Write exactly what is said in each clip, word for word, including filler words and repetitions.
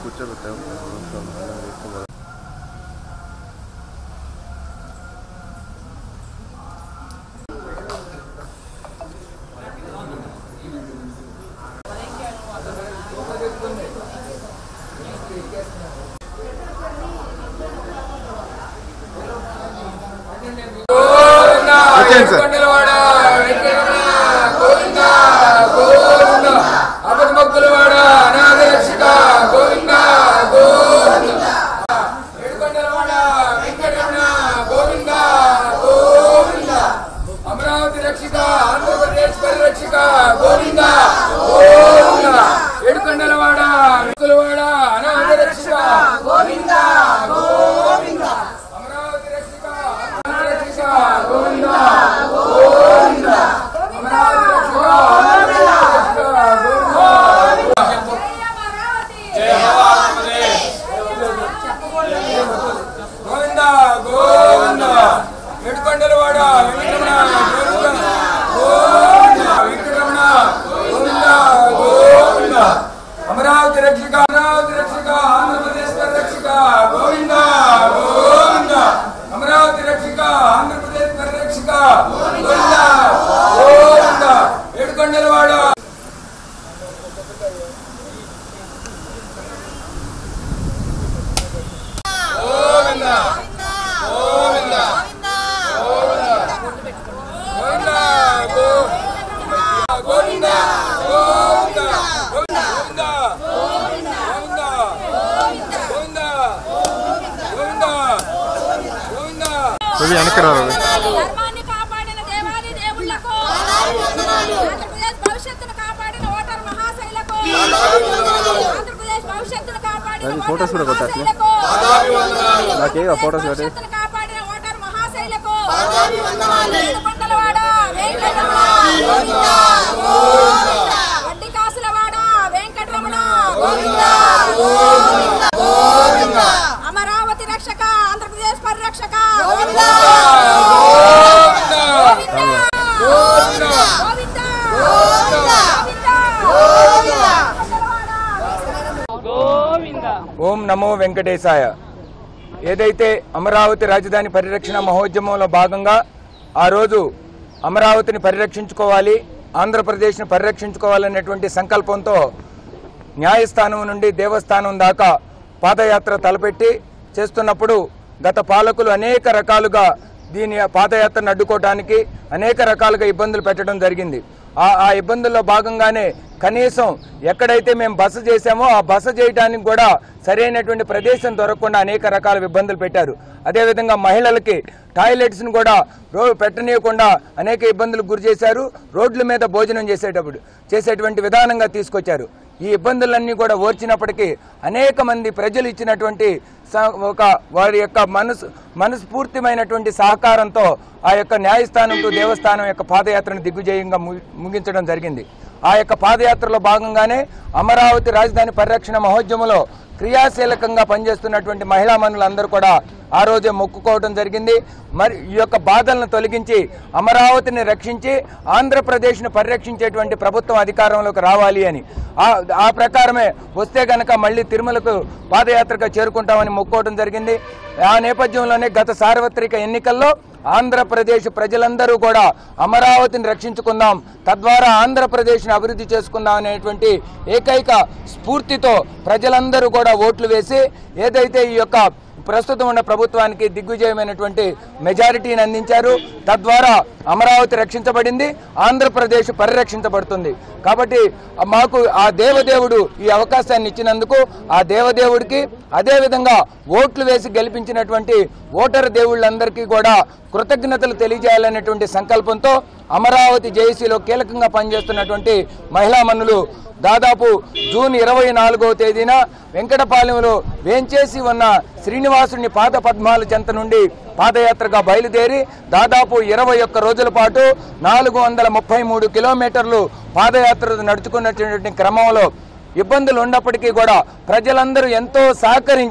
కూర్చోబెట్టాము. వచ్చేయండి సార్. అమరావతి రక్షిక, ఆంధ్రప్రదేశ్ పరిరక్షిక గోవింద గోవింద. ఏడుకొండలవాడ వెంకటరమణ అనాథ రక్షిక గోవింద గోవింద. అమరావతి రక్షిక, ఆంధ్ర రక్షిక గోవింద గోవింద. అమరావతి రక్షిక, ఆంధ్ర రక్షిక గోవింద. జయ ఆంధ్రప్రదేశ్ గోవింద గోవింద. ఏడుకొండలవాడ వెంకటరమణ గోవింద వెంకటరమణ గోవింద గోవింద. అమరావతి రక్షిక, అమరావతి రక్షిక, ఆంధ్రప్రదేశ్ పరిరక్షిక గోవింద గోవింద. అమరావతి రక్షిక, ఆంధ్రప్రదేశ్ పరిరక్షిక గోవింద గోవింద. ఏడుకొండలవాడ గోవింద గోవింద గోవింద గోవింద గోవింద గోవింద గోవింద గోవింద గోవింద. వెనక్కి రావాలి. ధర్మాన్ని కాపాడిన దేవాది దేవుళ్లకు, ఆంధ్రప్రదేశ్ భవిష్యత్తును కాపాడిన ఓటర్ మహాశైలకు, ఆంధ్రప్రదేశ్ భవిష్యత్తును కాపాడిన ఫోటోస్ కూడా కొట్టాలి. నాకేగా ఫోటోస్ కొట్టి కాపాడిన ఓటర్ మహాశైలకు, ఏడుకొండలవాడ వెంకటరమణ గోవింద గోవింద. వడ్డీ కాసులవాడ వెంకటరమణ గోవింద గోవింద గోవింద. అమరావతి రక్షక, ఆంధ్రప్రదేశ్ పరిరక్షక గోవింద గోవింద గోవింద గోవింద. ఓం నమో వెంకటేశాయ. ఏదైతే అమరావతి రాజధాని పరిరక్షణ మహోద్యమంలో భాగంగా ఆ రోజు అమరావతిని పరిరక్షించుకోవాలి, ఆంధ్రప్రదేశ్ని పరిరక్షించుకోవాలనేటువంటి సంకల్పంతో న్యాయస్థానం నుండి దేవస్థానం దాకా పాదయాత్ర తలపెట్టి చేస్తున్నప్పుడు గత పాలకులు అనేక రకాలుగా దీని పాదయాత్రను అడ్డుకోవడానికి అనేక రకాలుగా ఇబ్బందులు పెట్టడం జరిగింది. ఆ ఆ ఇబ్బందుల్లో భాగంగానే కనీసం ఎక్కడైతే మేము బస చేశామో ఆ బస చేయడానికి కూడా సరైనటువంటి ప్రదేశం దొరకకుండా అనేక రకాల ఇబ్బందులు పెట్టారు. అదేవిధంగా మహిళలకి టాయిలెట్స్ను కూడా రో పెట్టనీయకుండా అనేక ఇబ్బందులకు గురి చేశారు. రోడ్ల మీద భోజనం చేసేటప్పుడు చేసేటువంటి విధానంగా తీసుకొచ్చారు. ఈ ఇబ్బందులన్నీ కూడా ఓర్చినప్పటికీ అనేక మంది ప్రజలు ఇచ్చినటువంటి ఒక వారి యొక్క మనసు మనస్ఫూర్తిమైనటువంటి సహకారంతో ఆ యొక్క న్యాయస్థానంతో దేవస్థానం యొక్క పాదయాత్రను దిగ్విజయంగా ముగించడం జరిగింది. ఆ యొక్క పాదయాత్రలో భాగంగానే అమరావతి రాజధాని పరిరక్షణ మహోద్యమంలో క్రియాశీలకంగా పనిచేస్తున్నటువంటి మహిళా మనులందరూ కూడా ఆ రోజే మొక్కుకోవడం జరిగింది. మరి ఈ యొక్క బాధలను తొలగించి అమరావతిని రక్షించి ఆంధ్రప్రదేశ్ను పరిరక్షించేటువంటి ప్రభుత్వం అధికారంలోకి రావాలి అని ఆ ప్రకారమే వస్తే గనక మళ్ళీ తిరుమలకు పాదయాత్రగా చేరుకుంటామని మొక్కుకోవడం జరిగింది. ఆ నేపథ్యంలోనే గత సార్వత్రిక ఎన్నికల్లో ఆంధ్రప్రదేశ్ ప్రజలందరూ కూడా అమరావతిని రక్షించుకుందాం, తద్వారా ఆంధ్రప్రదేశ్ని అభివృద్ధి చేసుకుందాం అనేటువంటి ఏకైక స్ఫూర్తితో ప్రజలందరూ కూడా ఓట్లు వేసి ఏదైతే ఈ యొక్క ప్రస్తుతం ఉన్న ప్రభుత్వానికి దిగ్విజయమైనటువంటి మెజారిటీని అందించారు. తద్వారా అమరావతి రక్షించబడింది, ఆంధ్రప్రదేశ్ పరిరక్షించబడుతుంది. కాబట్టి మాకు ఆ దేవదేవుడు ఈ అవకాశాన్ని ఇచ్చినందుకు ఆ దేవదేవుడికి, అదేవిధంగా ఓట్లు వేసి గెలిపించినటువంటి ఓటర్ దేవుళ్ళందరికీ కూడా కృతజ్ఞతలు తెలియజేయాలనేటువంటి సంకల్పంతో అమరావతి జేఏసీలో కీలకంగా పనిచేస్తున్నటువంటి మహిళా మనులు దాదాపు జూన్ ఇరవై నాలుగవ తేదీన వెంకటపాలెంలో వేంచేసి ఉన్న శ్రీనివాసుని పాద పద్మాల చెంత నుండి పాదయాత్రగా బయలుదేరి దాదాపు ఇరవై ఒక్క రోజుల పాటు నాలుగు వందల ముప్పై మూడు కిలోమీటర్లు పాదయాత్ర నడుచుకున్నటువంటి క్రమంలో ఇబ్బందులు ఉన్నప్పటికీ కూడా ప్రజలందరూ ఎంతో సహకరించి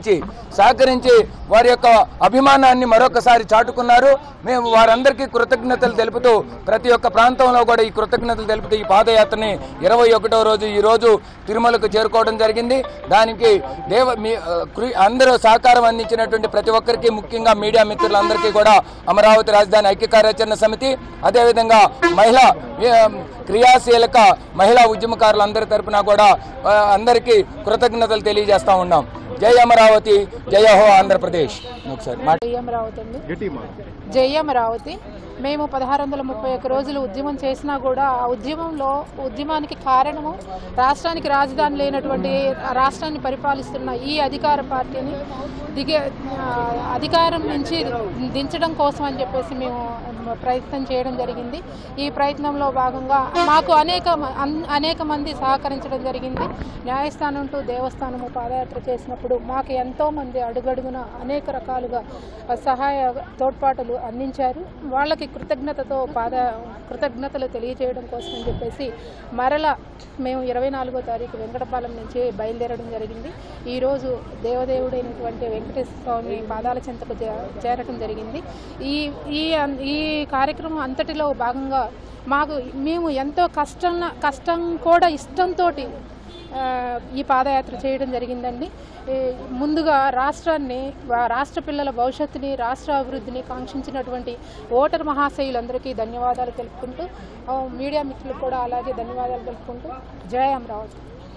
సహకరించి వారి యొక్క అభిమానాన్ని మరొకసారి చాటుకున్నారు. మేము వారందరికీ కృతజ్ఞతలు తెలుపుతూ ప్రతి ఒక్క ప్రాంతంలో కూడా ఈ కృతజ్ఞతలు తెలుపుతూ ఈ పాదయాత్రని ఇరవై ఒకటో రోజు ఈ రోజు తిరుమలకు చేరుకోవడం జరిగింది. దానికి దేవ మీ అందరూ సహకారం అందించినటువంటి ప్రతి ఒక్కరికి, ముఖ్యంగా మీడియా మిత్రులందరికీ కూడా అమరావతి రాజధాని ఐక్య కార్యాచరణ సమితి, అదేవిధంగా మహిళా క్రియాశీలక మహిళా ఉద్యమకారులందరి తరపున కూడా అందరికీ కృతజ్ఞతలు తెలియజేస్తా ఉన్నాం. జై అమరావతి, జయ హో ఆంధ్రప్రదేశ్. జై అమరావతి అండి, జై అమరావతి. మేము పదహారు వందల ముప్పై ఒక్క రోజులు ఉద్యమం చేసినా కూడా ఆ ఉద్యమంలో ఉద్యమానికి కారణము రాష్ట్రానికి రాజధాని లేనటువంటి రాష్ట్రాన్ని పరిపాలిస్తున్న ఈ అధికార పార్టీని దిగే అధికారం నుంచి దించడం కోసం అని చెప్పేసి మేము ప్రయత్నం చేయడం జరిగింది. ఈ ప్రయత్నంలో భాగంగా మాకు అనేక అనేక మంది సహకరించడం జరిగింది. న్యాయస్థానం టు దేవస్థానము పాదయాత్ర చేసినప్పుడు మాకు ఎంతోమంది అడుగడుగున అనేక రకాలుగా సహాయ తోడ్పాటులు అందించారు. వాళ్ళకి కృతజ్ఞతతో పాద కృతజ్ఞతలు తెలియజేయడం కోసం అని చెప్పేసి మరలా మేము ఇరవై నాలుగో తారీఖు వెంకటపాలెం నుంచి బయలుదేరడం జరిగింది. ఈరోజు దేవదేవుడైనటువంటి వెంకటేశ్వర స్వామి పాదాల చెంతకు చేరడం జరిగింది. ఈ ఈ ఈ కార్యక్రమం అంతటిలో భాగంగా మాకు మేము ఎంతో కష్టం కష్టం కూడా ఇష్టంతో ఈ పాదయాత్ర చేయడం జరిగిందండి. ముందుగా రాష్ట్రాన్ని, రాష్ట్ర పిల్లల భవిష్యత్తుని, రాష్ట్ర అభివృద్ధిని కాంక్షించినటువంటి ఓటర్ మహాశయులందరికీ ధన్యవాదాలు తెలుపుకుంటూ, మీడియా మిత్రులకు కూడా అలాగే ధన్యవాదాలు తెలుపుకుంటూ జై అమరావతి.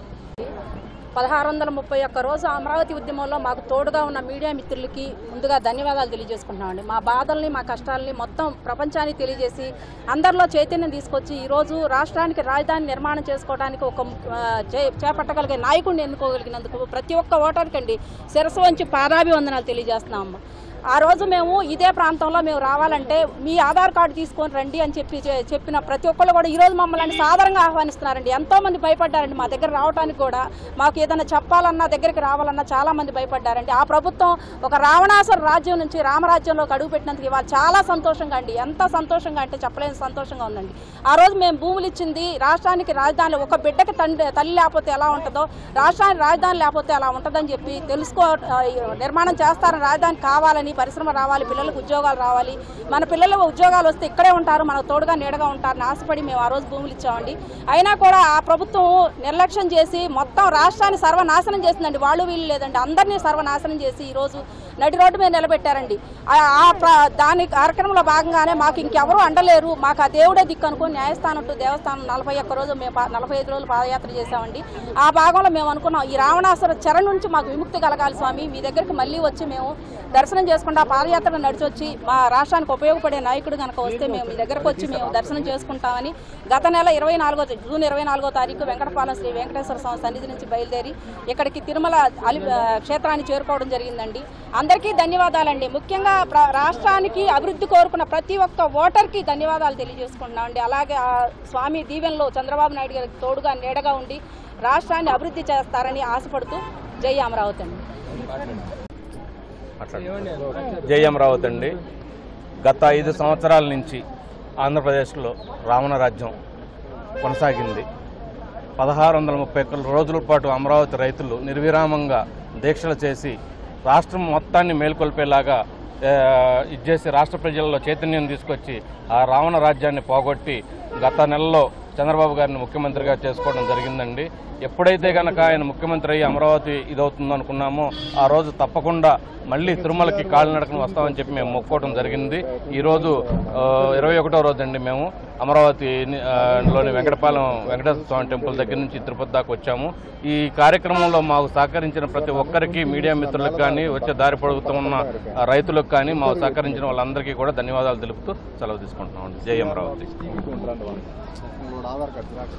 పదహారు వందల ముప్పై ఒక్క రోజు అమరావతి ఉద్యమంలో మాకు తోడుగా ఉన్న మీడియా మిత్రులకి ముందుగా ధన్యవాదాలు తెలియజేసుకుంటున్నామండి. మా బాధల్ని, మా కష్టాలని మొత్తం ప్రపంచానికి తెలియజేసి అందరిలో చైతన్యం తీసుకొచ్చి ఈరోజు రాష్ట్రానికి రాజధాని నిర్మాణం చేసుకోవడానికి ఒక చేపట్టగలిగే నాయకుడిని ఎన్నుకోగలిగినందుకు ప్రతి ఒక్క ఓటర్కండి శిరస్సు వంచి పాదాభివందనాలు తెలియజేస్తున్నాము. ఆ రోజు మేము ఇదే ప్రాంతంలో మేము రావాలంటే మీ ఆధార్ కార్డు తీసుకొని రండి అని చెప్పి చెప్పిన ప్రతి ఒక్కళ్ళు కూడా ఈరోజు మమ్మల్ని సాధారణంగా ఆహ్వానిస్తున్నారండి. ఎంతోమంది భయపడ్డారండి మా దగ్గర రావడానికి కూడా. మాకు ఏదైనా చెప్పాలన్నా, దగ్గరికి రావాలన్నా చాలామంది భయపడ్డారండి. ఆ ప్రభుత్వం ఒక రావణాసుర రాజ్యం నుంచి రామరాజ్యంలోకి అడుగుపెట్టినందుకు ఇవాళ చాలా సంతోషంగా అండి, ఎంత సంతోషంగా అంటే చెప్పలేని సంతోషంగా ఉందండి. ఆ రోజు మేము భూములు ఇచ్చింది రాష్ట్రానికి రాజధాని, ఒక బిడ్డకి తండ్రి తల్లి లేకపోతే ఎలా ఉంటుందో రాష్ట్రానికి రాజధాని లేకపోతే ఎలా ఉంటుందని చెప్పి తెలుసుకో నిర్మాణం చేస్తారని, రాజధాని కావాలని, పరిశ్రమ రావాలి, పిల్లలకు ఉద్యోగాలు రావాలి, మన పిల్లలకు ఉద్యోగాలు వస్తే ఇక్కడే ఉంటారు, మనకు తోడుగా నీడగా ఉంటారని ఆశపడి మేము ఆ రోజు భూములు ఇచ్చామండి. అయినా కూడా ఆ ప్రభుత్వం నిర్లక్ష్యం చేసి మొత్తం రాష్ట్రాన్ని సర్వనాశనం చేసిందండి. వాళ్ళు వీళ్ళు లేదండి, అందరినీ సర్వనాశనం చేసి ఈరోజు నడి రోడ్డు మీద నిలబెట్టారండి. దాని కార్యక్రమంలో భాగంగానే మాకు ఇంకెవరూ అండలేరు, మాకు ఆ దేవుడే దిక్కు అనుకుని న్యాయస్థానం టు దేవస్థానం నలభై ఒక్క రోజు మేము నలభై ఐదు రోజులు పాదయాత్ర చేశామండి. ఆ భాగంలో మేము అనుకున్నాం ఈ రావణాసుర చెర నుంచి మాకు విముక్తి కలగాలి స్వామి, మీ దగ్గరికి మళ్ళీ వచ్చి మేము దర్శనం చేసుకుంటా పాదయాత్ర నడిచొచ్చి మా రాష్ట్రానికి ఉపయోగపడే నాయకుడు కనుక వస్తే మేము మీ దగ్గరకు వచ్చి మేము దర్శనం చేసుకుంటామని గత నెల ఇరవై నాలుగో జూన్ ఇరవై నాలుగో తారీఖు వెంకటపాలెం శ్రీ వెంకటేశ్వర స్వామి సన్నిధి నుంచి బయలుదేరి ఇక్కడికి తిరుమల అలి క్షేత్రాన్ని చేరుకోవడం జరిగిందండి. అందరికీ ధన్యవాదాలండి. ముఖ్యంగా రాష్ట్రానికి అభివృద్ధి కోరుకున్న ప్రతి ఒక్క ఓటర్కి ధన్యవాదాలు తెలియజేసుకుంటున్నామండి. అలాగే ఆ స్వామి దీవెనలో చంద్రబాబు నాయుడు గారికి తోడుగా నీడగా ఉండి రాష్ట్రాన్ని అభివృద్ధి చేస్తారని ఆశపడుతూ జై అమరావతి అండి. జై అమరావతి అండి. గత ఐదు సంవత్సరాల నుంచి ఆంధ్రప్రదేశ్లో రావణ రాజ్యం కొనసాగింది. పదహారు వందల ముప్పై ఒక్క రోజుల పాటు అమరావతి రైతులు నిర్విరామంగా దీక్షలు చేసి రాష్ట్రం మొత్తాన్ని మేల్కొల్పేలాగా ఇచ్చేసి రాష్ట్ర ప్రజల్లో చైతన్యం తీసుకొచ్చి ఆ రావణ రాజ్యాన్ని పోగొట్టి గత నెలలో చంద్రబాబు గారిని ముఖ్యమంత్రిగా చేసుకోవడం జరిగిందండి. ఎప్పుడైతే కనుక ఆయన ముఖ్యమంత్రి అయ్యి అమరావతి ఇదవుతుందో అనుకున్నామో ఆ రోజు తప్పకుండా మళ్ళీ తిరుమలకి కాలినడకను వస్తామని చెప్పి మేము మొక్కోవడం జరిగింది. ఈరోజు ఇరవై ఒకటో రోజు అండి మేము అమరావతిలోని వెంకటపాలెం వెంకటేశ్వర స్వామి టెంపుల్ దగ్గర నుంచి తిరుపతి దాకా వచ్చాము. ఈ కార్యక్రమంలో మాకు సహకరించిన ప్రతి ఒక్కరికి, మీడియా మిత్రులకు కానీ, వచ్చే దారి పొడుగుతున్న రైతులకు కానీ మాకు సహకరించిన వాళ్ళందరికీ కూడా ధన్యవాదాలు తెలుపుతూ సెలవు తీసుకుంటున్నాం. జై అమరావతి.